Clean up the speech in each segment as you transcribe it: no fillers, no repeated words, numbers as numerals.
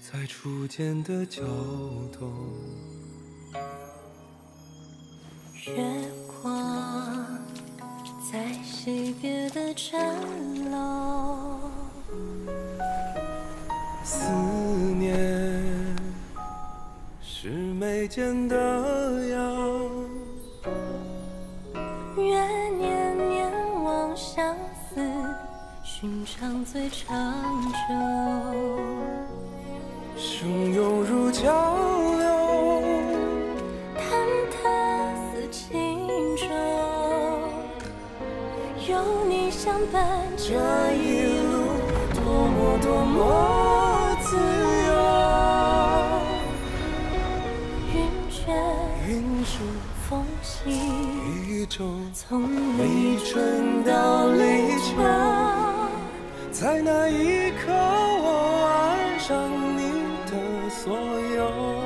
在初见的交头。 月光在惜别的站楼， 思念是眉间的痒， 愿念念望相思，寻常最长久。 汹涌如江流， 忐忑似轻舟，有你相伴，这一路多么多么自由。云舒风息， 一周从立春到立秋， 在那一刻我爱上你的所有。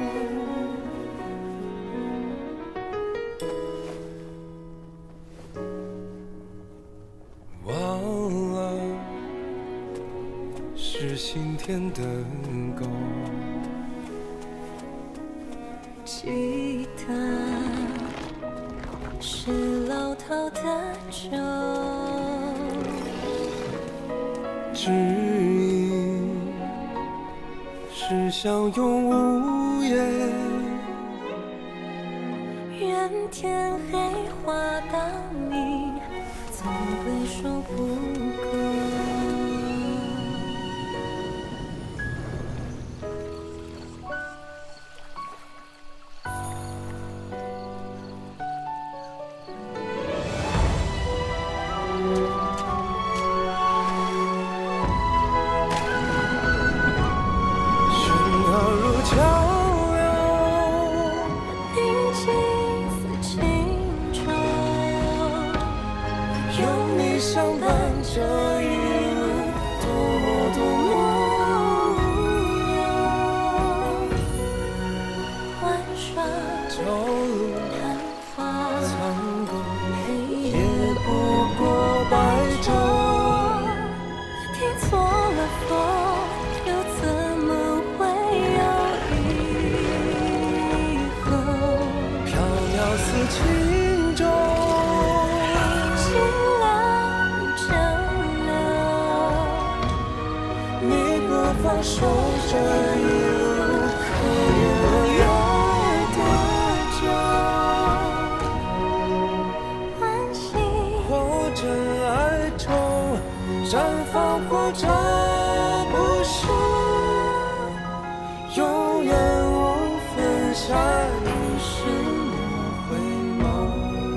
忘了是心田的沟， 记得是老套的酒， 知音是相拥无言。 愿天黑花当明，总会说不够。 相伴这一路，多么多么无忧。 玩耍朝露昙花， 苍狗， 也不过白昼。听错了风，又怎么会有以后？ 飘渺似轻舟。放手这一路，可怜了爱多久？ 欢喜或者哀愁，绽放或者不朽，永远无分下一世莫回眸。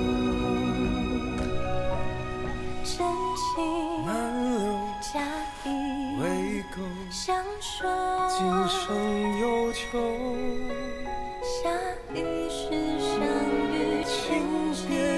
真情难留假意， 未够相守， 今生有求。 下一世相遇情节。